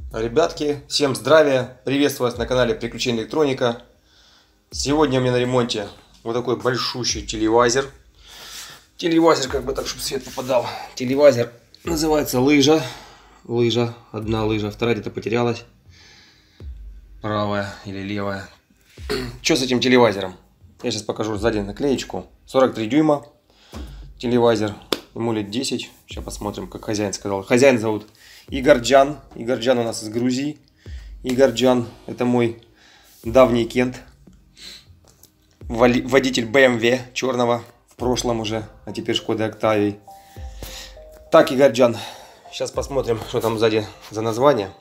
Ребятки, всем здравия! Приветствую вас на канале Приключения Электроника. Сегодня у меня на ремонте вот такой большущий телевизор. Телевизор, как бы так, чтобы свет попадал. Телевизор называется лыжа. Одна лыжа, вторая где-то потерялась. Правая или левая. Что с этим телевизором? Я сейчас покажу сзади наклеечку. 43 дюйма телевизор. Ему лет 10. Сейчас посмотрим, как хозяин сказал. Хозяин зовут Игорджан. Игорджан у нас из Грузии. Игорджан — это мой давний кент. Водитель BMW черного в прошлом уже, а теперь Шкода Октавии. Так, Игорджан, сейчас посмотрим, что там сзади за название.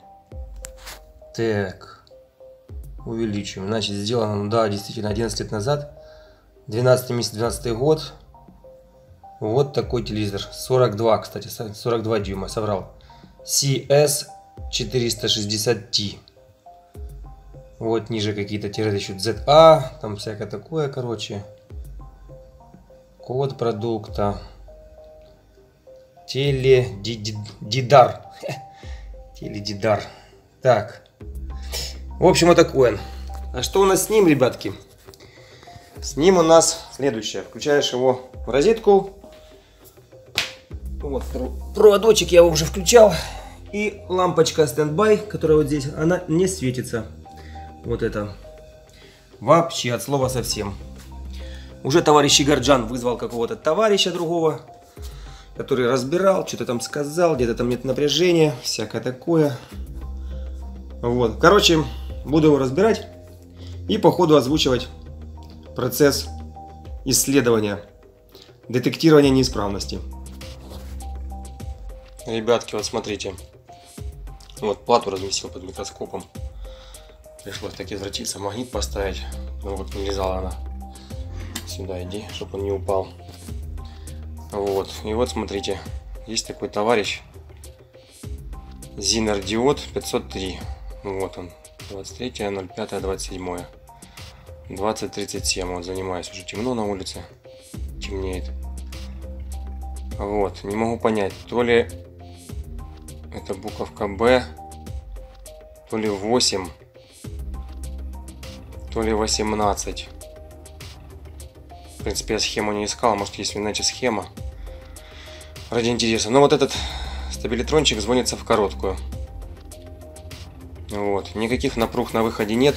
Так, увеличим. Значит, сделано, да, действительно, 11 лет назад. 12 месяц, 12 год. Вот такой телевизор. 42, кстати, 42 дюйма, соврал. CS460T. Вот ниже какие-то тире еще ZA, там всякое такое, короче. Код продукта. Теледидар. Теледидар. Так. В общем, вот такой он. А что у нас с ним, ребятки? С ним у нас следующее. Включаешь его в розетку. Вот проводочек я его уже включал. И лампочка стендбай, которая вот здесь, она не светится. Вот это. Вообще от слова совсем. Уже товарищ Игорджан вызвал какого-то товарища другого, который разбирал, что-то там сказал, где-то там нет напряжения, всякое такое. Вот. Короче, буду его разбирать и по ходу озвучивать процесс исследования, детектирования неисправности. Ребятки, вот смотрите. Вот плату разместил под микроскопом. Пришлось таки извратиться, магнит поставить. Ну вот влезала она. Сюда иди, чтобы он не упал. Вот. И вот смотрите. Есть такой товарищ. Зинер диод 503. Вот он. 23.05.27. 20:37. Вот занимаюсь. Уже темно на улице. Темнеет. Вот. Не могу понять. То ли это буковка Б, то ли 8, то ли 18. В принципе, я схему не искал, может есть иначе схема. Ради интереса. Но вот этот стабилитрончик звонится в короткую. Вот. Никаких напруг на выходе нет.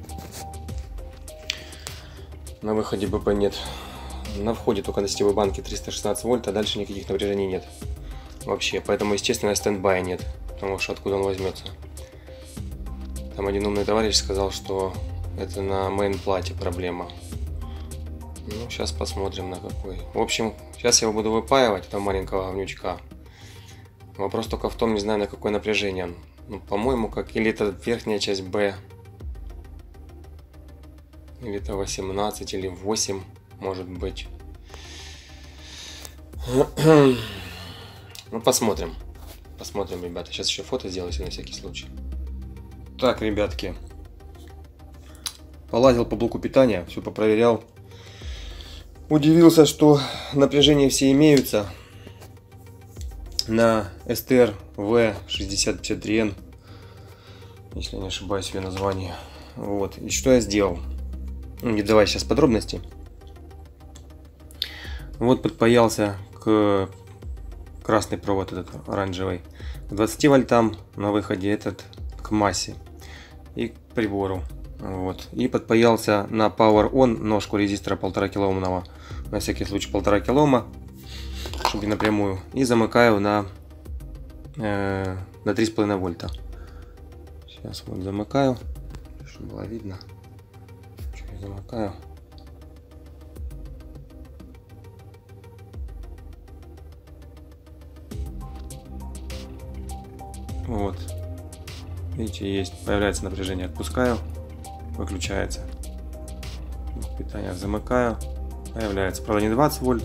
На выходе БП нет. На входе только на сетевой банке 316 вольт, а дальше никаких напряжений нет. Вообще, поэтому, естественно, стендбая нет, потому что откуда он возьмется. Там один умный товарищ сказал, что это на мейн-плате проблема. Ну, сейчас посмотрим на какой. В общем, сейчас я его буду выпаивать, этого маленького говнючка. Вопрос только в том, не знаю, на какое напряжение он. Ну, по-моему, как или это верхняя часть Б, или это 18, или 8, может быть. Ну, посмотрим. Посмотрим, ребята. Сейчас еще фото сделаю на всякий случай. Так, ребятки. Полазил по блоку питания, все попроверял. Удивился, что напряжения все имеются. На STR V6053N. Если я не ошибаюсь, ее название. Вот. И что я сделал? Не давай сейчас подробности. Вот подпаялся к красный провод, этот оранжевый, к 20 вольтам, на выходе этот к массе и к прибору. Вот. И подпаялся на Power On ножку резистора 1,5 килоомного, на всякий случай 1,5 килоома, чтобы напрямую, и замыкаю на 3,5 вольта. Сейчас вот замыкаю, чтобы было видно, что я замыкаю. Вот, видите, есть, появляется напряжение, отпускаю, выключается. Питание замыкаю, появляется, правда, не 20 вольт,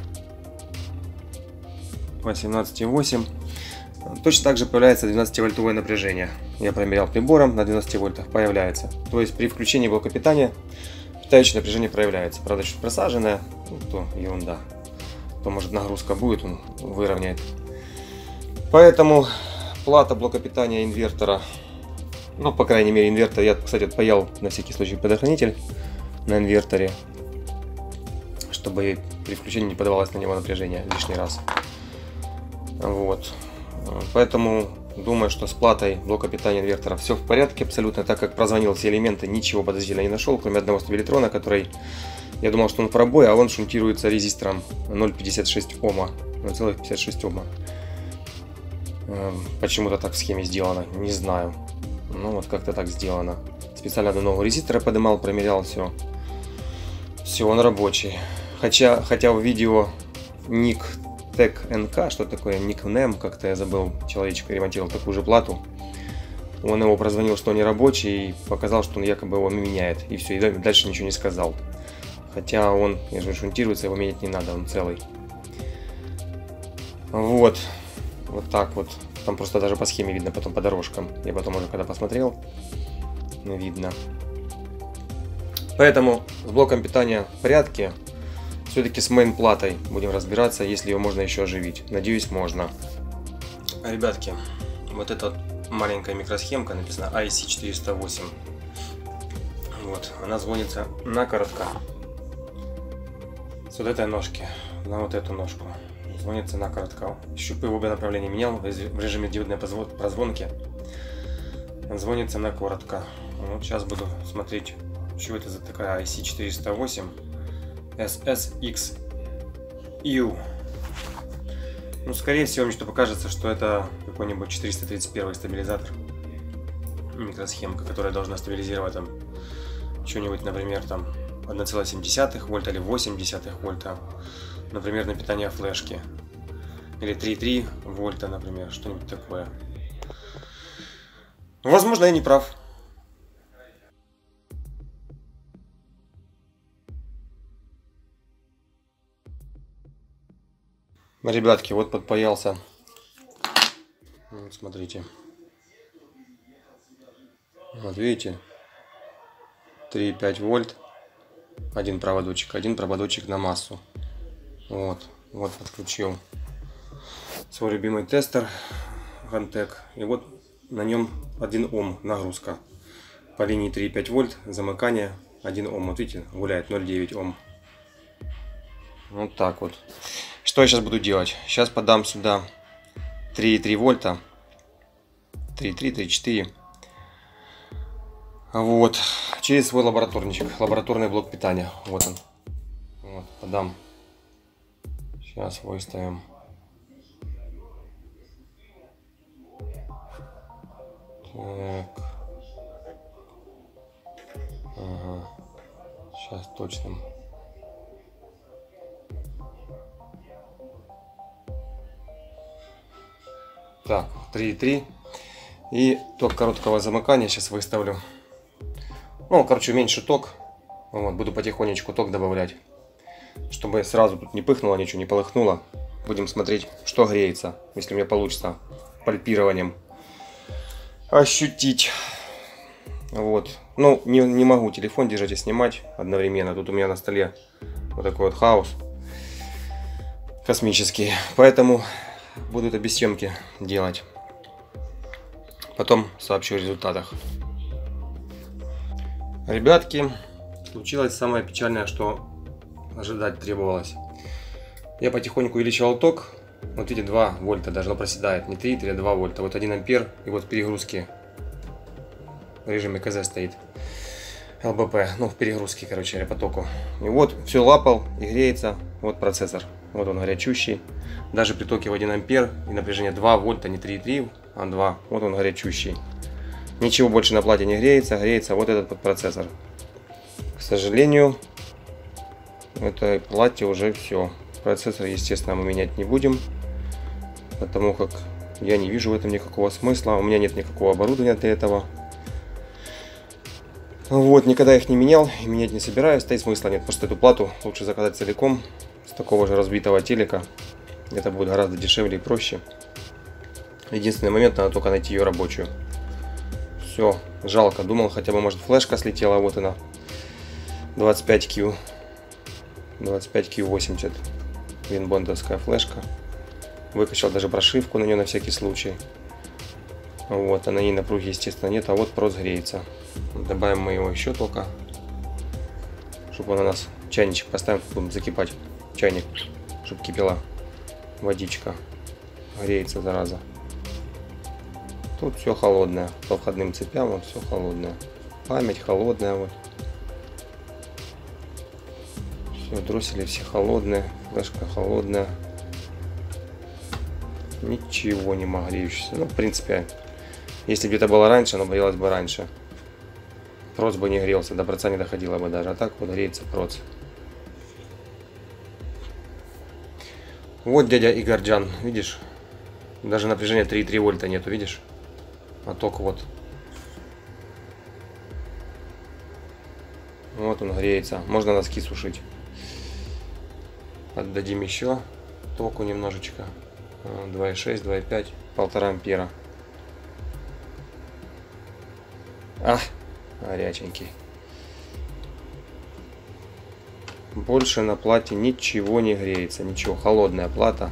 18,8. Точно так же появляется 12-вольтовое напряжение. Я промерял прибором, на 12 вольтах появляется. То есть при включении блока питания питающее напряжение проявляется. Правда, чуть просаженное, ну, то ерунда. То может нагрузка будет, он выровняет. Поэтому плата блока питания инвертора. Ну, по крайней мере, инвертор. Я, кстати, отпаял на всякий случай предохранитель на инверторе, чтобы при включении не подавалось на него напряжение лишний раз. Вот. Поэтому думаю, что с платой блока питания инвертора все в порядке абсолютно, так как прозвонил все элементы, ничего подозрительного не нашел, кроме одного стабилитрона, который, я думал, что он в пробой, а он шунтируется резистором 0,56 Ома. 0,56 Ома. Почему-то так в схеме сделано, не знаю. Ну вот как-то так сделано. Специально до нового резистора поднимал, промерял все. Все, он рабочий. Хотя в видео ник Tech NK, что такое никнейм, как-то я забыл, человечек ремонтировал такую же плату. Он его прозвонил, что он не рабочий, и показал, что он якобы его меняет. И все, и дальше ничего не сказал. Хотя он, если шунтируется, его менять не надо, он целый. Вот. Вот так вот. Там просто даже по схеме видно, потом по дорожкам. Я потом уже когда посмотрел, видно. Поэтому с блоком питания в порядке. Все-таки с мейн-платой будем разбираться, если ее можно еще оживить. Надеюсь, можно. Ребятки, вот эта маленькая микросхемка, написана IC408. Вот, она звонится на коротко. С вот этой ножки на вот эту ножку. Звонится на коротко. Щупы в обе направления менял в режиме диодной прозвонки. Звонится на коротко. Вот сейчас буду смотреть, что это за такая IC408 SSXU. Ну, скорее всего, мне что покажется, что это какой-нибудь 431 стабилизатор. Микросхемка, которая должна стабилизировать там что-нибудь, например, там 1,7 вольта или 0,8 вольта, например, на питание флешки. Или 3,3 вольта, например, что-нибудь такое. Возможно, я не прав. Ребятки, вот подпаялся. Вот смотрите. Вот видите? 3,5 вольт. Один проводочек на массу. Вот подключил свой любимый тестер Gantec. И вот на нем 1 Ом нагрузка. По линии 3,5 вольт, замыкание 1 Ом. Вот видите, гуляет 0,9 Ом. Вот так вот. Что я сейчас буду делать? Сейчас подам сюда 3,3 вольта. 3,3, 3,4. Вот. Через свой лабораторничек. Лабораторный блок питания. Вот он. Вот, подам. Сейчас выставим. Так. Ага. Сейчас точно. Так, 3,3. И ток короткого замыкания сейчас выставлю. Ну, короче, уменьшу ток. Вот, буду потихонечку ток добавлять. Чтобы сразу тут не пыхнуло, ничего не полыхнуло. Будем смотреть, что греется. Если у меня получится пальпированием ощутить. Вот. Ну, не могу телефон держать и снимать одновременно. Тут у меня на столе вот такой вот хаос космический. Поэтому буду это без съемки делать. Потом сообщу о результатах. Ребятки, случилось самое печальное, что ожидать требовалось. Я потихоньку увеличивал ток. Вот видите, 2 вольта даже, но проседает. Не 3, а 2 вольта. Вот 1 ампер. И вот в перегрузке в режиме КЗ стоит. ЛБП. Ну, в перегрузке, короче, по току. И вот все лапал и греется. Вот процессор. Вот он горячущий. Даже при токе в 1 ампер и напряжение 2 вольта, не 3,3, а 2. Вот он горячущий. Ничего больше на плате не греется. Греется вот этот подпроцессор. К сожалению, в этой плате уже все. Процессор, естественно, мы менять не будем. Потому как я не вижу в этом никакого смысла. У меня нет никакого оборудования для этого. Вот, никогда их не менял и менять не собираюсь. Да и смысла нет. Просто эту плату лучше заказать целиком. С такого же разбитого телека. Это будет гораздо дешевле и проще. Единственный момент, надо только найти ее рабочую. Все, жалко. Думал, хотя бы может флешка слетела. Вот она. 25Q. 25Q80. Винбондовская флешка. Выкачал даже прошивку на нее на всякий случай. Вот, а на ней напруги, естественно, нет, а вот проц греется. Добавим мы его еще только, чтобы он у нас, чайничек поставим, будем закипать, чайник, чтобы кипела водичка, греется, зараза. Тут все холодное, по входным цепям вот все холодное, память холодная, вот. Все, дроссели все холодные, флешка холодная. Ничего не греющийся. Ну, в принципе, если бы это было раньше, оно боялось бы раньше. Проц бы не грелся, до проца не доходило бы даже. А так вот греется проц. Вот дядя Игорджан, видишь? Даже напряжения 3,3 вольта нету, видишь? А ток вот. Вот он греется. Можно носки сушить. Отдадим еще току немножечко. 2,6, 2,5, 1,5 ампера. Горяченький. Больше на плате ничего не греется. Ничего. Холодная плата.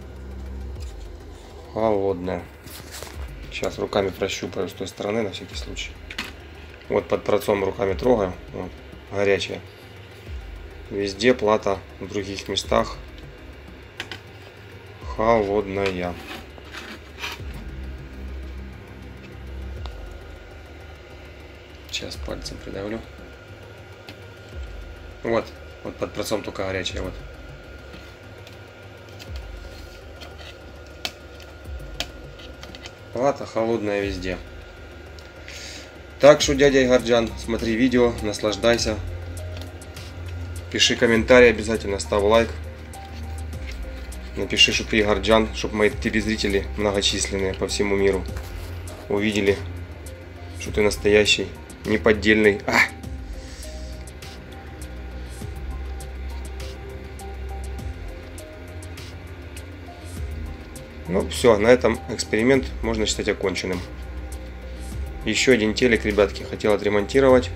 Холодная. Сейчас руками прощупаю с той стороны на всякий случай. Вот под процом руками трогаю. Вот. Горячая. Везде плата, в других местах холодная. Сейчас пальцем придавлю. Вот под процом только горячая. Вот. Плата холодная везде. Так что, дядя Игорджан, смотри видео, наслаждайся. Пиши комментарий обязательно, ставь лайк. Напиши, что ты Игорджан, чтобы мои телезрители многочисленные по всему миру увидели, что ты настоящий, неподдельный. Ну все, на этом эксперимент можно считать оконченным. Еще один телек, ребятки, хотел отремонтировать.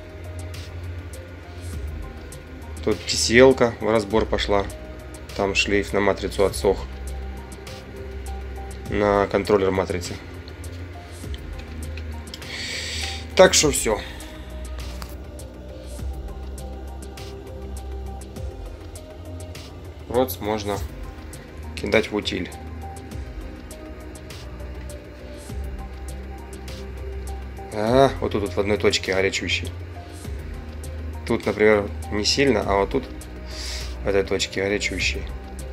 Тут TCL-ка в разбор пошла. Там шлейф на матрицу отсох. На контроллер матрицы. Так что все. Проц можно кидать в утиль. Вот тут в одной точке горячущий. Тут, например, не сильно, а вот тут в этой точке горячущий.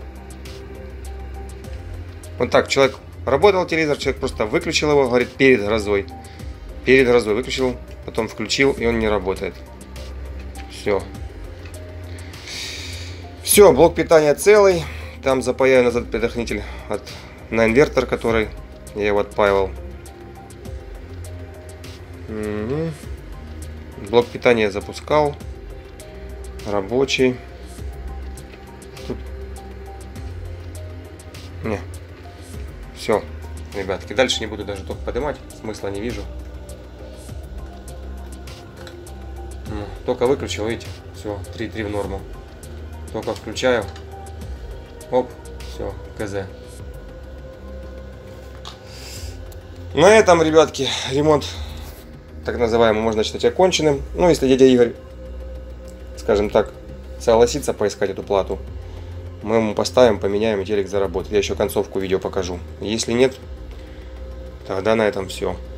Вот так, человек работал телевизор, человек просто выключил его, говорит, перед грозой. Перед грозой выключил, потом включил, и он не работает. Все. Все, блок питания целый. Там запаяю назад предохранитель на инвертор, который я его отпаивал. Блок питания запускал. Рабочий. Тут... Не. Все, ребятки. Дальше не буду даже ток поднимать. Смысла не вижу. Только выключил, видите? Все, 3,3 в норму. Только включаю. Оп, все, КЗ. На этом, ребятки, ремонт, так называемый, можно считать оконченным. Ну, если дядя Игорь, скажем так, согласится поискать эту плату, мы ему поставим, поменяем, и телек заработает. Я еще концовку видео покажу. Если нет, тогда на этом все.